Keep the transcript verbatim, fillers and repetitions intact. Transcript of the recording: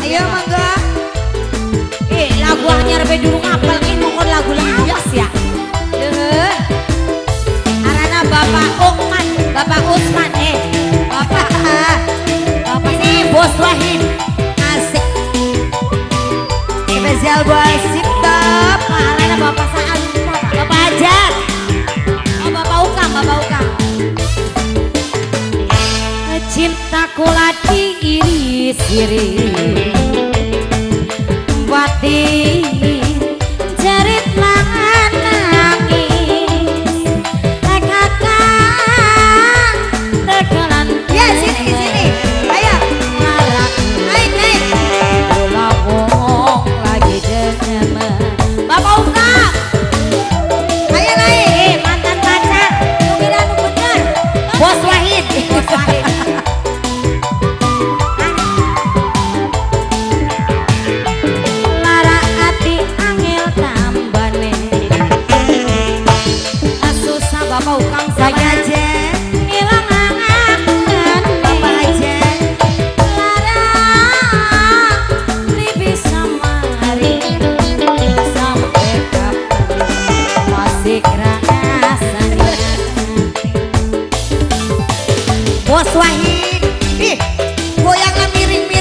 Ayo mangga. Eh lagu anyar be dulu ngapal ini mongkon lagu lawas ya. Heeh. Arana Bapak Ukman, Bapak Usman eh. Bapak Bapak si Bos Wahid. Asik. Spesial buat Siptop. Arana Bapak Saan, Bapak Hajar. Oh Bapak Ukam, Bapak Ukam. Cintaku lagi iris-iris batin jerit langan nangis kakak tegelan Ya sini sini. Ayo. marak Naik naik. bola ngomong lagi demen Bapak Ukam. Ayo naik. Eh mantan pacar lu kira lu bener Bos Wahid. Bos Wahid. Lara ati angel tambane susah Bapak Ukam Bapak saya aja. ngilang angan Bapak aja. Lara li bisa mari sampai kapan masih rasanya Bos Wahid. Ih, goyangnya miring